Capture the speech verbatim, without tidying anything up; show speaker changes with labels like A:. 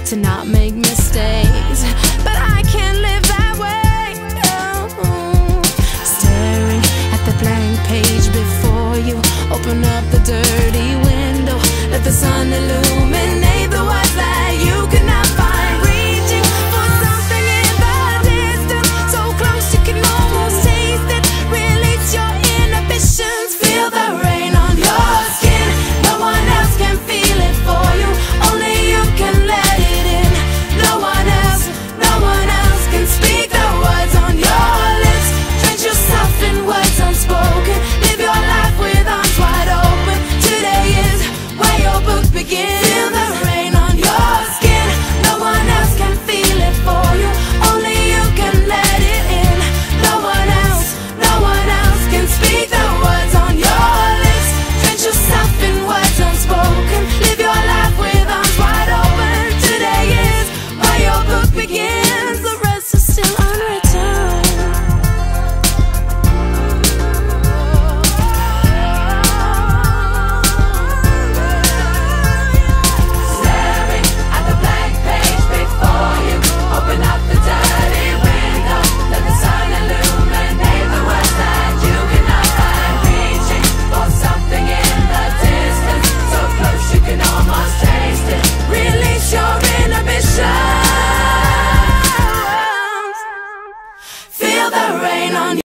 A: to not make mistakes, but I can't live that way. Oh. Staring at the blank page before you, open up the dirty window, let the sun illuminate the words that you could not find. Reaching for something in the distance, so close you can almost taste it. Release your inhibitions, feel the rain on your skin. No one else can feel it for you, only you can let it in. No one else, no one else can speak the words on your lips. Drench yourself in words unspoken, live your life with arms wide open. Today is where your book begins. Feel the rain on your skin, no one else can feel it for you, only you can let it in. No one else, no one else can speak the words on your lips. Drench yourself in words unspoken, live your life with arms wide open. Today is where your book begins, the rest is still unwritten.
B: Staring at the blank page before you, open up the dirty window, let the sun illuminate the words that you cannot find. Reaching for something in the distance, so close you can almost taste it.
A: Release your inhibitions, feel the rain on